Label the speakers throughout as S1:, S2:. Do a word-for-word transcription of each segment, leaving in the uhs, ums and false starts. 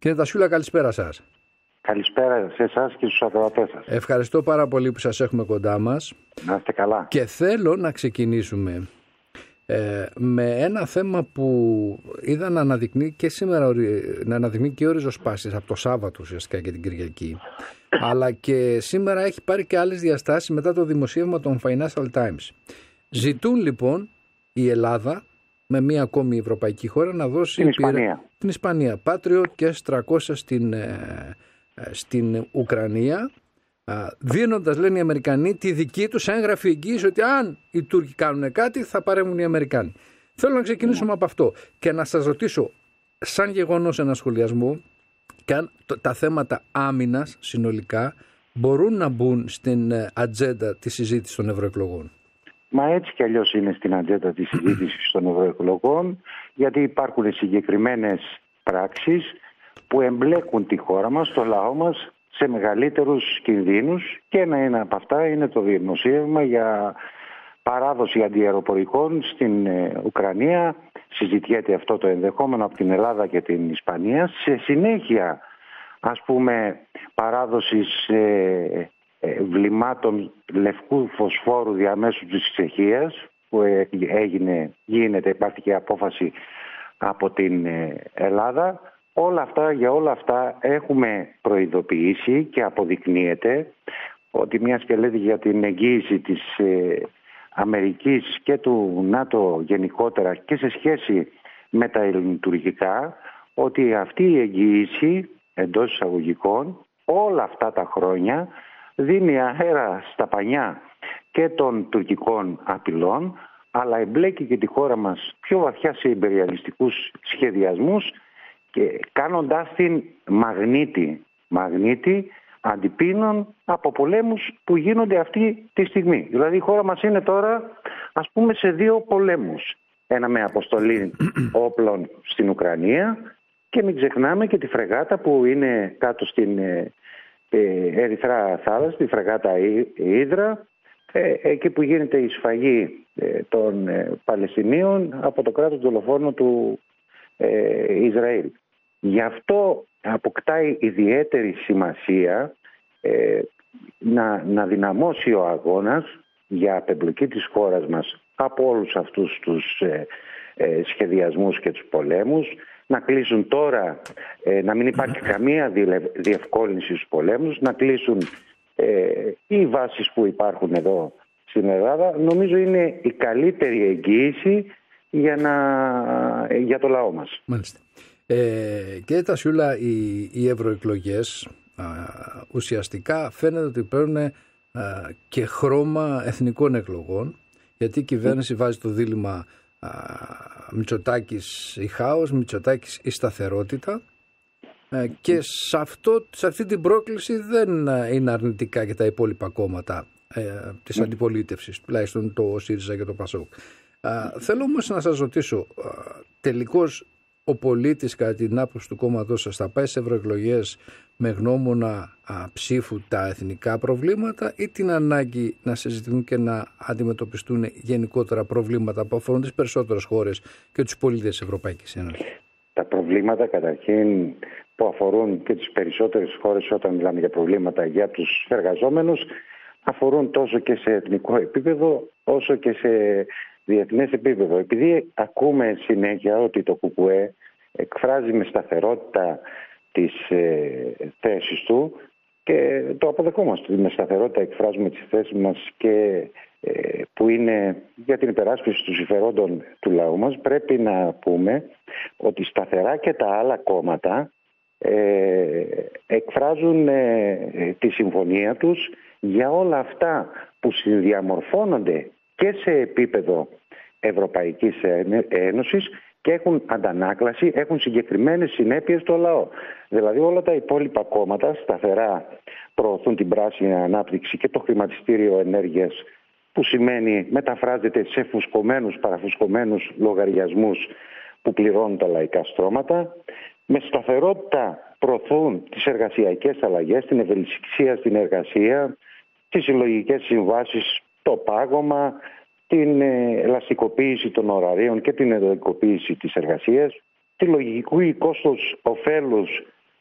S1: Κύριε Τασιούλα, καλησπέρα σας.
S2: Καλησπέρα σε εσάς και στους ακροατές σας.
S1: Ευχαριστώ πάρα πολύ που σας έχουμε κοντά μας.
S2: Να είστε καλά.
S1: Και θέλω να ξεκινήσουμε ε, με ένα θέμα που είδα να αναδεικνύει και σήμερα, να αναδεικνύει και ο ριζοσπάστης από το Σάββατο ουσιαστικά και την Κυριακή. Αλλά και σήμερα έχει πάρει και άλλες διαστάσεις μετά το δημοσίευμα των Financial Times. Ζητούν λοιπόν η Ελλάδα με μία ακόμη ευρωπαϊκή χώρα να δώσει
S2: την Ισπανία,
S1: την Ισπανία Patriot και ες τριακόσια στην, ε, στην Ουκρανία, δίνοντας, λένε οι Αμερικανοί, τη δική τους έγγραφη εγγύηση ότι αν οι Τούρκοι κάνουν κάτι θα παρέμβουν οι Αμερικάνοι. Θέλω να ξεκινήσουμε mm. από αυτό και να σας ρωτήσω σαν γεγονός ένα σχολιασμό και αν τα θέματα άμυνας συνολικά μπορούν να μπουν στην ατζέντα της συζήτησης των ευρωεκλογών.
S2: Μα έτσι κι αλλιώς είναι στην ατζέντα της συζήτησης των ευρωεκλογών, γιατί υπάρχουν συγκεκριμένες πράξεις που εμπλέκουν τη χώρα μας, το λαό μας, σε μεγαλύτερους κινδύνους, και ένα από αυτά είναι το δημοσίευμα για παράδοση αντιαεροπορικών στην Ουκρανία. Συζητιέται αυτό το ενδεχόμενο από την Ελλάδα και την Ισπανία. Σε συνέχεια, ας πούμε, παράδοσης ε, ε, βλημάτων λευκού φωσφόρου διαμέσου της Τσεχίας, που έγινε, γίνεται, υπάρχει και απόφαση από την Ελλάδα. Όλα αυτά, για όλα αυτά έχουμε προειδοποιήσει και αποδεικνύεται ότι μιας και λέτε για την εγγύηση της ε, Αμερικής και του ΝΑΤΟ γενικότερα και σε σχέση με τα ελληνιτουργικά, ότι αυτή η εγγύηση εντός εισαγωγικών όλα αυτά τα χρόνια δίνει αέρα στα πανιά και των τουρκικών απειλών, αλλά εμπλέκει και τη χώρα μας πιο βαθιά σε ιμπεριαλιστικούς σχεδιασμούς και κάνοντάς την μαγνήτη, μαγνήτη αντιπίνων από πολέμους που γίνονται αυτή τη στιγμή. Δηλαδή η χώρα μας είναι τώρα, ας πούμε, σε δύο πολέμους. Ένα με αποστολή όπλων στην Ουκρανία και μην ξεχνάμε και τη φρεγάτα που είναι κάτω στην ε, ε, Ερυθρά θάλασσα, τη φρεγάτα Ύδρα, ε, εκεί που γίνεται η σφαγή ε, των ε, Παλαιστινίων από το κράτος δολοφόνο του ε, Ισραήλ. Γι' αυτό αποκτάει ιδιαίτερη σημασία ε, να, να δυναμώσει ο αγώνας για απεμπλοκή της χώρας μας από όλους αυτούς τους ε, ε, σχεδιασμούς και τους πολέμους, να κλείσουν τώρα, ε, να μην υπάρχει καμία διευκόλυνση στους πολέμους, να κλείσουν ε, οι βάσεις που υπάρχουν εδώ στην Ελλάδα. Νομίζω είναι η καλύτερη εγγύηση για, να, για το λαό μας.
S1: Μάλιστα. Ε, κύριε Τασιούλα, οι, οι ευρωεκλογές α, ουσιαστικά φαίνεται ότι παίρνουν α, και χρώμα εθνικών εκλογών, γιατί η κυβέρνηση βάζει το δίλημμα Μητσοτάκης ή χάος, Μητσοτάκης ή σταθερότητα, ε, και σε, αυτό, σε αυτή την πρόκληση δεν είναι αρνητικά και τα υπόλοιπα κόμματα ε, της αντιπολίτευσης, τουλάχιστον το ΣΥΡΙΖΑ και το ΠΑΣΟΚ. Α, θέλω όμως να σας ρωτήσω, α, τελικώς ο πολίτης κατά την άποψη του κόμματός σας θα πάει σε ευρωεκλογές με γνώμονα α, ψήφου τα εθνικά προβλήματα ή την ανάγκη να συζητηθούν και να αντιμετωπιστούν γενικότερα προβλήματα που αφορούν τις περισσότερες χώρες και τους πολίτες της Ευρωπαϊκής Ένωσης?
S2: Τα προβλήματα καταρχήν που αφορούν και τις περισσότερες χώρες, όταν μιλάμε για προβλήματα για τους εργαζόμενους, αφορούν τόσο και σε εθνικό επίπεδο όσο και σε διεθνές επίπεδο. Επειδή ακούμε συνέχεια ότι το ΚΚΕ εκφράζει με σταθερότητα τις ε, θέσεις του, και το αποδεχόμαστε. Με σταθερότητα εκφράζουμε τις θέσεις μας και ε, που είναι για την υπεράσπιση των συμφερόντων του λαού μας. Πρέπει να πούμε ότι σταθερά και τα άλλα κόμματα ε, εκφράζουν ε, τη συμφωνία τους για όλα αυτά που συνδιαμορφώνονται και σε επίπεδο Ευρωπαϊκής Ένωσης και έχουν αντανάκλαση, έχουν συγκεκριμένες συνέπειες στο λαό. Δηλαδή όλα τα υπόλοιπα κόμματα σταθερά προωθούν την πράσινη ανάπτυξη και το χρηματιστήριο ενέργειας, που σημαίνει μεταφράζεται σε φουσκωμένους, παραφουσκωμένους λογαριασμούς που πληρώνουν τα λαϊκά στρώματα. Με σταθερότητα προωθούν τις εργασιακές αλλαγές, την ευελιξία στην εργασία, τις συλλογικές συμβάσεις, το πάγωμα, την ελαστικοποίηση των ωραρίων και την ελαστικοποίηση της εργασίας, τη λογική κόστος ωφέλους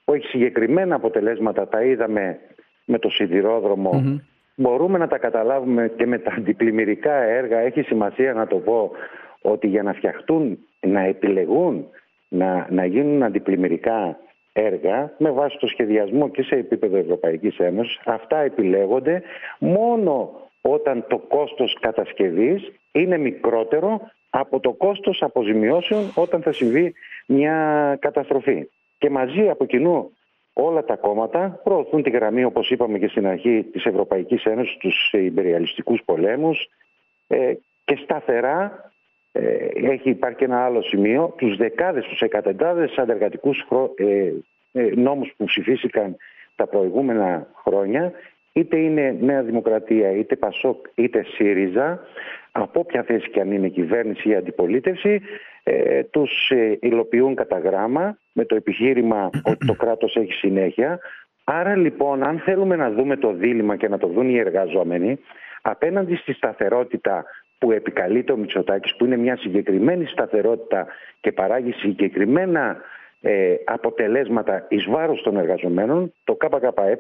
S2: που έχει συγκεκριμένα αποτελέσματα, τα είδαμε με το σιδηρόδρομο, mm-hmm. μπορούμε να τα καταλάβουμε και με τα αντιπλημμυρικά έργα. Έχει σημασία να το πω ότι για να φτιαχτούν, να επιλεγούν, να, να γίνουν αντιπλημμυρικά έργα με βάση το σχεδιασμό και σε επίπεδο Ευρωπαϊκής Ένωσης, αυτά επιλέγονται μόνο όταν το κόστος κατασκευής είναι μικρότερο από το κόστος αποζημιώσεων όταν θα συμβεί μια καταστροφή. Και μαζί από κοινού όλα τα κόμματα προωθούν τη γραμμή, όπως είπαμε και στην αρχή, της Ευρωπαϊκής Ένωσης, τους ιμπεριαλιστικούς πολέμους ε, και σταθερά ε, έχει υπάρχει ένα άλλο σημείο, τους δεκάδες, τους εκατοντάδες αντεργατικούς χρο, ε, ε, νόμους που ψηφίστηκαν τα προηγούμενα χρόνια, είτε είναι Νέα Δημοκρατία, είτε Πασόκ, είτε ΣΥΡΙΖΑ, από όποια θέση και αν είναι κυβέρνηση ή αντιπολίτευση, ε, τους ε, υλοποιούν κατά γράμμα με το επιχείρημα ότι το κράτος έχει συνέχεια. Άρα λοιπόν, αν θέλουμε να δούμε το δίλημμα και να το δουν οι εργαζόμενοι, απέναντι στη σταθερότητα που επικαλείται ο Μητσοτάκης, που είναι μια συγκεκριμένη σταθερότητα και παράγει συγκεκριμένα ε, αποτελέσματα εις βάρος των εργαζομένων, το ΚΚΕ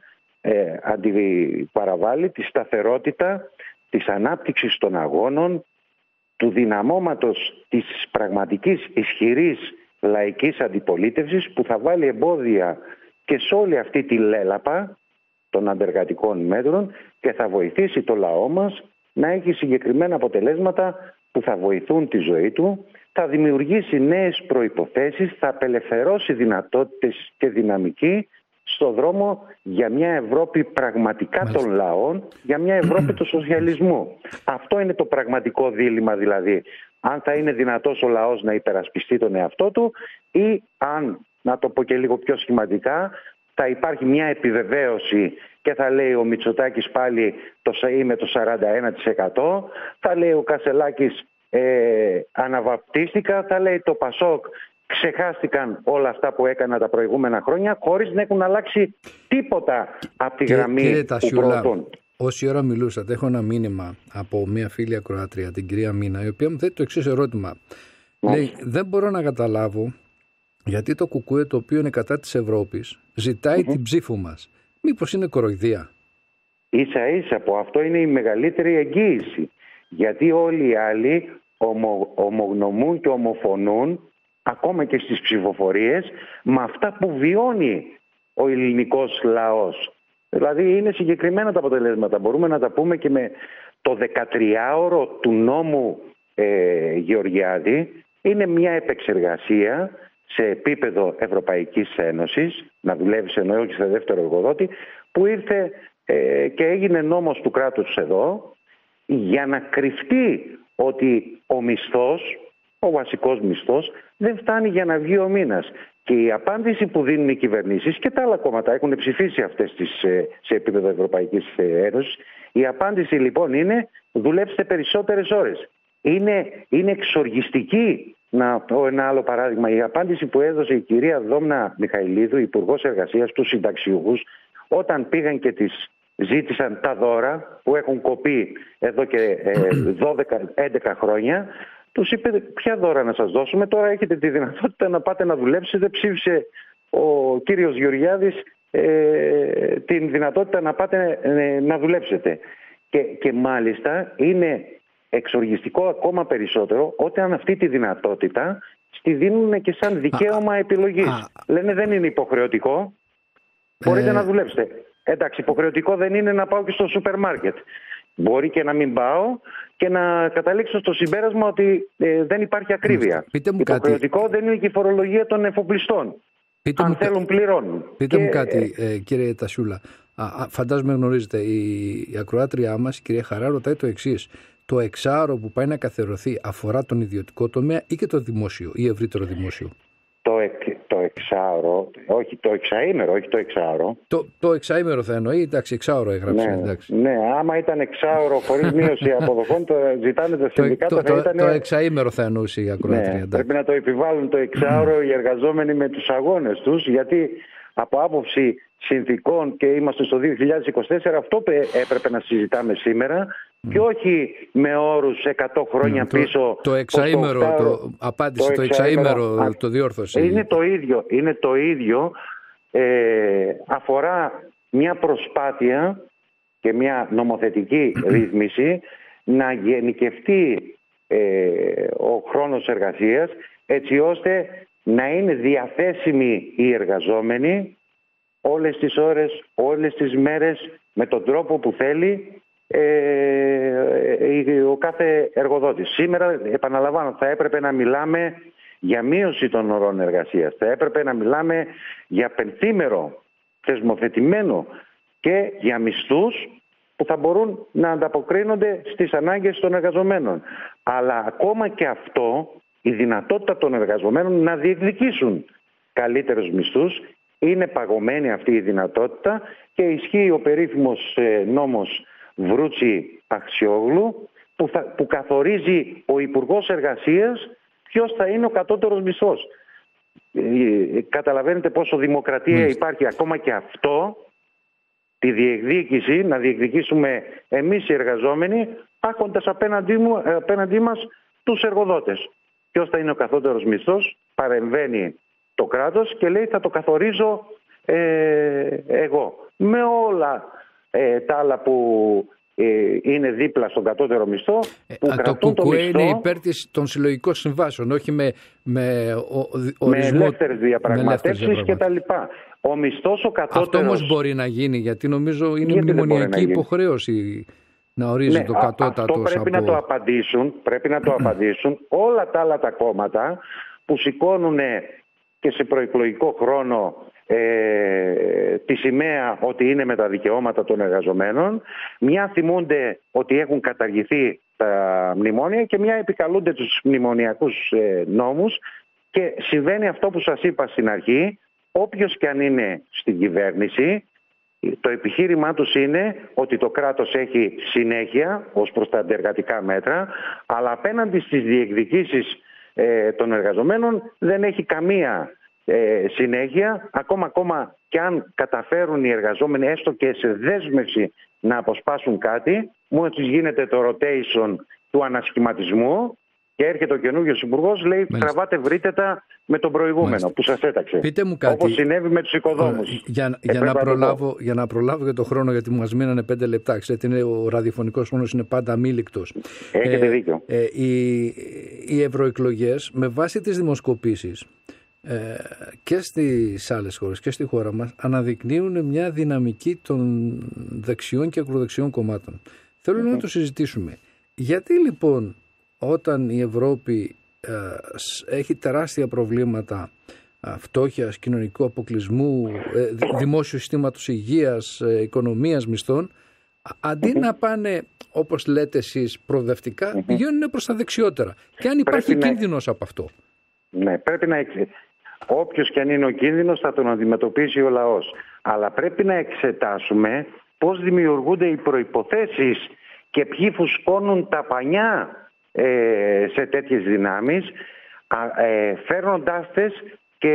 S2: ε, αντιπαραβάλλει τη σταθερότητα της ανάπτυξης των αγώνων, του δυναμώματος της πραγματικής ισχυρής λαϊκής αντιπολίτευσης που θα βάλει εμπόδια και σε όλη αυτή τη λέλαπα των αντεργατικών μέτρων και θα βοηθήσει το λαό μας να έχει συγκεκριμένα αποτελέσματα που θα βοηθούν τη ζωή του, θα δημιουργήσει νέες προϋποθέσεις, θα απελευθερώσει δυνατότητες και δυναμική στο δρόμο για μια Ευρώπη πραγματικά Μάλιστα. των λαών, για μια Ευρώπη του σοσιαλισμού. Αυτό είναι το πραγματικό δίλημμα, δηλαδή. Αν θα είναι δυνατός ο λαός να υπερασπιστεί τον εαυτό του ή αν, να το πω και λίγο πιο σχηματικά, θα υπάρχει μια επιβεβαίωση και θα λέει ο Μητσοτάκης πάλι το ΣΑΗ με το σαράντα ένα τοις εκατό, θα λέει ο Κασελάκης ε, αναβαπτίστηκα, θα λέει το Πασόκ ξεχάστηκαν όλα αυτά που έκανα τα προηγούμενα χρόνια χωρίς να έχουν αλλάξει τίποτα από τη γραμμή
S1: κύριε
S2: που
S1: Τασιούλα,
S2: προωθούν.
S1: Όση ώρα μιλούσατε, έχω ένα μήνυμα από μια φίλη ακροάτρια, την κυρία Μίνα, η οποία μου θέτει το εξής ερώτημα. Λέει, δεν μπορώ να καταλάβω γιατί το κουκούε, το οποίο είναι κατά της Ευρώπης, ζητάει mm-hmm. την ψήφο μας. Μήπως είναι κοροϊδία?
S2: Ίσα ίσα από αυτό είναι η μεγαλύτερη εγγύηση. Γιατί όλοι οι άλλοι ομο, ομογνωμούν και ομοφωνούν ακόμα και στις ψηφοφορίες με αυτά που βιώνει ο ελληνικός λαός. Δηλαδή είναι συγκεκριμένα τα αποτελέσματα. Μπορούμε να τα πούμε και με το δεκατριάωρο του νόμου ε, Γεωργιάδη. Είναι μια επεξεργασία σε επίπεδο Ευρωπαϊκής Ένωσης, να δουλεύει εννοώ και σε δεύτερο εργοδότη, που ήρθε ε, και έγινε νόμος του κράτους εδώ για να κρυφτεί ότι ο μισθός, ο βασικός μισθός, δεν φτάνει για να βγει ο μήνας. Και η απάντηση που δίνουν οι κυβερνήσεις και τα άλλα κόμματα έχουν ψηφίσει αυτές τις, σε επίπεδο Ευρωπαϊκής Ένωσης. Η απάντηση λοιπόν είναι δουλέψτε περισσότερες ώρες. Είναι, είναι εξοργιστική. Να πω ένα άλλο παράδειγμα. Η απάντηση που έδωσε η κυρία Δόμνα Μιχαηλίδου, Υπουργός Εργασίας, στους συνταξιούχους, όταν πήγαν και τις ζήτησαν τα δώρα που έχουν κοπεί εδώ και δώδεκα έντεκα χρόνια, τους είπε ποια δώρα να σας δώσουμε, τώρα έχετε τη δυνατότητα να πάτε να δουλέψετε. Ψήφισε ο κύριος Γεωργιάδης ε, την δυνατότητα να πάτε ε, να δουλέψετε. Και, και μάλιστα είναι εξοργιστικό ακόμα περισσότερο όταν αυτή τη δυνατότητα στη δίνουν και σαν δικαίωμα επιλογής. Α, Λένε δεν είναι υποχρεωτικό, μπορείτε ε... να δουλέψετε. Εντάξει, υποχρεωτικό δεν είναι να πάω και στο σούπερ μάρκετ. Μπορεί και να μην πάω και να καταλήξω στο συμπέρασμα ότι ε, δεν υπάρχει ακρίβεια. Πείτε μου υποχρεωτικό κάτι. Δεν είναι και η φορολογία των εφοπλιστών. Πείτε Αν μου θέλουν πληρώνουν.
S1: Πείτε
S2: και...
S1: μου κάτι ε, κύριε Τασιούλα. Α, φαντάζομαι γνωρίζετε, η, η ακροάτριά μας, η κυρία Χαρά, ρωτάει το εξής. Το εξάωρο που πάει να καθιερωθεί αφορά τον ιδιωτικό τομέα ή και το δημόσιο ή ευρύτερο δημόσιο?
S2: Το, εκ, το εξάωρο, όχι το εξαήμερο, όχι το εξάωρο.
S1: Το, το εξαήμερο θα εννοεί, εντάξει, εξάωρο έγραψε.
S2: Ναι,
S1: εντάξει.
S2: ναι, άμα ήταν εξάωρο χωρίς μείωση αποδοχών, το ζητάνε τα συνδικάτα.
S1: Το,
S2: θα
S1: το,
S2: ήταν...
S1: το εξαήμερο θα εννοούσε η ακροάτρια.
S2: Ναι, πρέπει να το επιβάλλουν το εξάωρο οι εργαζόμενοι με τους αγώνες τους, γιατί από άποψη συνθηκών και είμαστε στο δύο χιλιάδες είκοσι τέσσερα, αυτό έπρεπε να συζητάμε σήμερα. Mm. Και όχι με όρους εκατό χρόνια mm. πίσω.
S1: Το, το εξαήμερο, το, το, απάντηση, το, το εξαήμερο, το διόρθωσε.
S2: Είναι το ίδιο, είναι το ίδιο ε, αφορά μια προσπάθεια και μια νομοθετική ρύθμιση να γενικευτεί ε, ο χρόνος εργασίας, έτσι ώστε να είναι διαθέσιμοι οι εργαζόμενοι όλες τις ώρες, όλες τις μέρες, με τον τρόπο που θέλει ε, ο κάθε εργοδότης. Σήμερα, επαναλαμβάνω, θα έπρεπε να μιλάμε για μείωση των ωρών εργασίας. Θα έπρεπε να μιλάμε για πενθήμερο θεσμοθετημένο και για μισθούς που θα μπορούν να ανταποκρίνονται στις ανάγκες των εργαζομένων. Αλλά ακόμα και αυτό, η δυνατότητα των εργαζομένων να διεκδικήσουν καλύτερους μισθούς, είναι παγωμένη αυτή η δυνατότητα και ισχύει ο περίφημος νόμος Βρούτσι-Αξιόγλου που, θα, που καθορίζει ο Υπουργός Εργασίας ποιος θα είναι ο κατώτερος μισθός. Ε, καταλαβαίνετε πόσο δημοκρατία mm. υπάρχει ακόμα και αυτό, τη διεκδίκηση, να διεκδικήσουμε εμείς οι εργαζόμενοι, έχοντας απέναντί, μου, απέναντί μας τους εργοδότες. Ποιος θα είναι ο κατώτερος μισθός, παρεμβαίνει το κράτος και λέει θα το καθορίζω ε, εγώ. Με όλα ε, τα άλλα που ε, είναι δίπλα στον κατώτερο μισθό, που
S1: ε,
S2: κρατούν
S1: το
S2: το μισθό,
S1: είναι υπέρ της, των συλλογικών συμβάσεων, όχι με, με, ο,
S2: με ελεύθερες διαπραγματεύσεις κτλ. Ο μισθός ο κατώτερος...
S1: Αυτό όμως μπορεί να γίνει, γιατί νομίζω είναι
S2: γιατί
S1: μνημονιακή υποχρέωση να ορίζει
S2: ναι,
S1: το κατώτατος.
S2: Αυτό πρέπει
S1: από...
S2: να το απαντήσουν, πρέπει να το απαντήσουν όλα τα άλλα τα κόμματα που σηκώνουν και σε προεκλογικό χρόνο ε, τη σημαία ότι είναι με τα δικαιώματα των εργαζομένων. Μια θυμούνται ότι έχουν καταργηθεί τα μνημόνια και μια επικαλούνται τους μνημονιακούς ε, νόμους, και συμβαίνει αυτό που σας είπα στην αρχή. Όποιος και αν είναι στην κυβέρνηση, το επιχείρημά τους είναι ότι το κράτος έχει συνέχεια ως προς τα αντεργατικά μέτρα, αλλά απέναντι στις διεκδικήσεις ε, των εργαζομένων δεν έχει καμία ε, συνέχεια. Ακόμα, ακόμα και αν καταφέρουν οι εργαζόμενοι έστω και σε δέσμευση να αποσπάσουν κάτι, μόλις γίνεται το rotation του ανασχηματισμού και έρχεται ο καινούριος υπουργός, λέει τραβάτε βρείτε τα με τον προηγούμενο. Μάλιστα. Που σας έταξε.
S1: Πείτε μου κάτι.
S2: Όπως συνέβη με τους οικοδόμους.
S1: Για, για, να προλάβω, για να προλάβω για το χρόνο, γιατί μας μείνανε πέντε λεπτά. Ξέρετε, είναι, ο ραδιοφωνικός χρόνος είναι πάντα αμήλικτος.
S2: Έχετε
S1: ε,
S2: δίκιο.
S1: Ε, οι, οι ευρωεκλογές με βάση τις δημοσκοπήσεις ε, και στις άλλες χώρες και στη χώρα μας αναδεικνύουν μια δυναμική των δεξιών και ακροδεξιών κομμάτων. Θέλω mm-hmm. να το συζητήσουμε. Γιατί λοιπόν όταν η Ευρώπη ε, έχει τεράστια προβλήματα ε, φτώχειας, κοινωνικού αποκλεισμού, ε, δημόσιου συστήματος υγείας, ε, οικονομίας, μισθών, αντί mm-hmm. να πάνε όπως λέτε εσείς προοδευτικά, mm-hmm. πηγαίνουν προς τα δεξιότερα. Και αν υπάρχει πρέπει κίνδυνος να... από αυτό.
S2: Ναι, πρέπει να εξε... Όποιος και αν είναι ο κίνδυνος θα τον αντιμετωπίσει ο λαός. Αλλά πρέπει να εξετάσουμε πώς δημιουργούνται οι προϋποθέσεις και ποιοι φουσκώνουν τα πανιά ε, σε τέτοιες δυνάμεις, ε, φέρνοντάς τες και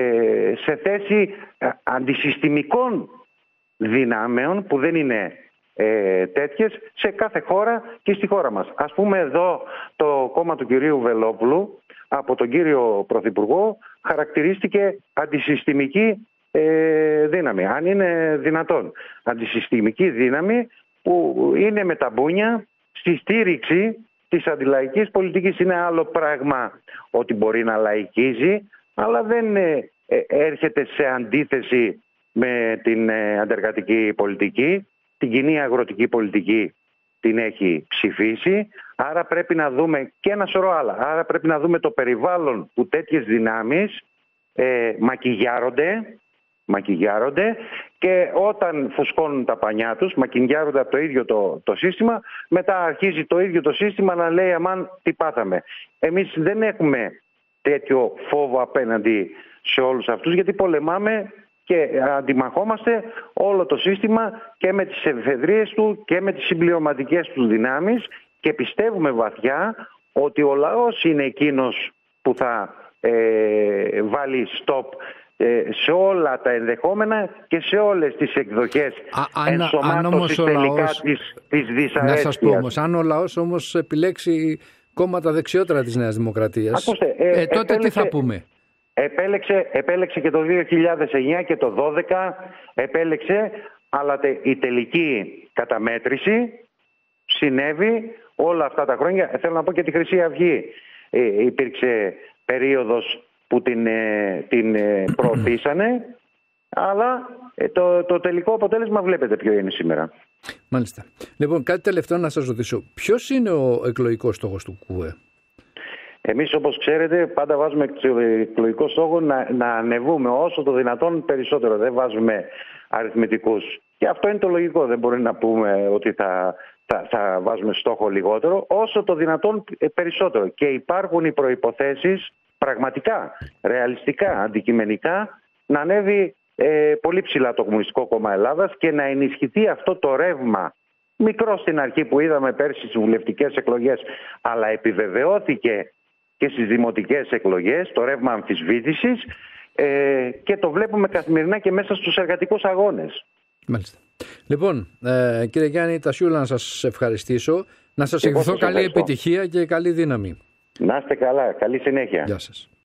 S2: σε θέση αντισυστημικών δυνάμεων που δεν είναι ε, τέτοιες σε κάθε χώρα και στη χώρα μας. Ας πούμε εδώ το κόμμα του κυρίου Βελόπουλου από τον κύριο Πρωθυπουργό χαρακτηρίστηκε αντισυστημική ε, δύναμη, αν είναι δυνατόν. Αντισυστημική δύναμη που είναι με τα μπούνια στη στήριξη της αντιλαϊκής πολιτικής. Είναι άλλο πράγμα ότι μπορεί να λαϊκίζει, αλλά δεν ε, ε, έρχεται σε αντίθεση με την ε, αντεργατική πολιτική. Την κοινή αγροτική πολιτική την έχει ψηφίσει, άρα πρέπει να δούμε και ένα σωρό άλλα. Άρα πρέπει να δούμε το περιβάλλον που τέτοιες δυνάμεις ε, μακιγιάρονται, μακιγιάρονται και όταν φουσκώνουν τα πανιά τους, μακιγιάρονται από το ίδιο το, το σύστημα, μετά αρχίζει το ίδιο το σύστημα να λέει αμάν τι πάθαμε. Εμείς δεν έχουμε τέτοιο φόβο απέναντι σε όλους αυτούς, γιατί πολεμάμε και αντιμαχόμαστε όλο το σύστημα και με τις εφεδρίες του και με τις συμπληρωματικές του δυνάμεις και πιστεύουμε βαθιά ότι ο λαός είναι εκείνος που θα ε, βάλει stop ε, σε όλα τα ενδεχόμενα και σε όλες τις εκδοχές Α, ενσωμάτωσης τελικά λαός, της, της δυσαρέσκειας.
S1: Να σας πω όμως, αν ο λαός όμως επιλέξει κόμματα δεξιότερα της Νέας Δημοκρατίας, Ακούστε, ε, ε, τότε επέλεξε... τι θα πούμε?
S2: επέλεξε, επέλεξε και το δύο χιλιάδες εννιά και το δώδεκα επέλεξε, αλλά τε, η τελική καταμέτρηση συνέβη όλα αυτά τα χρόνια. Θέλω να πω και τη Χρυσή Αυγή. Ε, υπήρξε περίοδος που την, ε, την ε, προωθήσανε, αλλά ε, το, το τελικό αποτέλεσμα βλέπετε ποιο είναι σήμερα.
S1: Μάλιστα. Λοιπόν, κάτι τελευταίο να σας ρωτήσω. Ποιος είναι ο εκλογικός στόχος του ΚΟΥΕ?
S2: Εμείς, όπως ξέρετε, πάντα βάζουμε εκλογικό στόχο να, να ανεβούμε όσο το δυνατόν περισσότερο. Δεν βάζουμε αριθμητικούς. Και αυτό είναι το λογικό. Δεν μπορεί να πούμε ότι θα, θα, θα βάζουμε στόχο λιγότερο, όσο το δυνατόν περισσότερο. Και υπάρχουν οι προϋποθέσεις πραγματικά, ρεαλιστικά, αντικειμενικά, να ανέβει ε, πολύ ψηλά το Κομμουνιστικό Κόμμα Ελλάδας και να ενισχυθεί αυτό το ρεύμα. Μικρό στην αρχή που είδαμε πέρσι στις βουλευτικές εκλογές, αλλά επιβεβαιώθηκε και στις δημοτικές εκλογές, το ρεύμα αμφισβήτησης, ε, και το βλέπουμε καθημερινά και μέσα στους εργατικούς αγώνες.
S1: Μάλιστα. Λοιπόν, ε, κύριε Γιάννη Τασιούλα, να σας ευχαριστήσω. Να σας ευχηθώ καλή επιτυχία και καλή δύναμη.
S2: Να είστε καλά. Καλή συνέχεια.
S1: Γεια σας.